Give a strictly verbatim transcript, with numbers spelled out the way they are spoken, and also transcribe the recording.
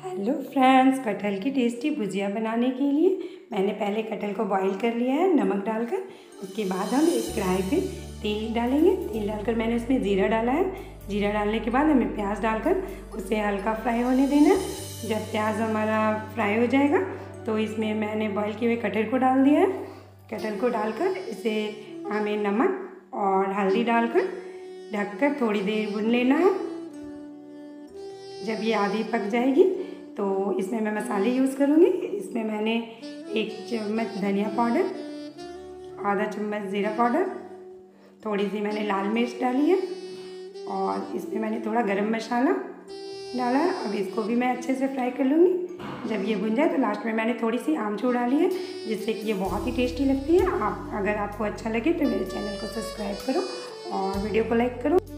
Hello friends, कटहल की tasty भुजिया बनाने के लिए मैंने पहले कटहल को बॉईल कर लिया है नमक डालकर। उसके बाद हम एक कढ़ाई पे तेल डालेंगे। तेल डालकर मैंने उसमें जीरा डाला है। जीरा डालने के बाद हमें प्याज डालकर उसे हल्का फ्राई होने देना है। जब प्याज हमारा फ्राई हो जाएगा तो इसमें मैंने बॉईल किए हुए कटहल को डाल दिया है। कटहल को डालकर इसे हमें नमक और हल्दी डालकर ढककर थोड़ी देर भून लेना है। जब ये आधी पक जाएगी तो इसमें मैं मसाले यूज़ करूँगी। इसमें मैंने एक चम्मच धनिया पाउडर, आधा चम्मच ज़ीरा पाउडर, थोड़ी सी मैंने लाल मिर्च डाली है और इसमें मैंने थोड़ा गरम मसाला डाला है। अब इसको भी मैं अच्छे से फ्राई कर लूँगी। जब ये भुन जाए तो लास्ट में मैंने थोड़ी सी आमचूर डाली है, जिससे कि ये बहुत ही टेस्टी लगती है। आप अगर आपको अच्छा लगे तो मेरे चैनल को सब्सक्राइब करो और वीडियो को लाइक करो।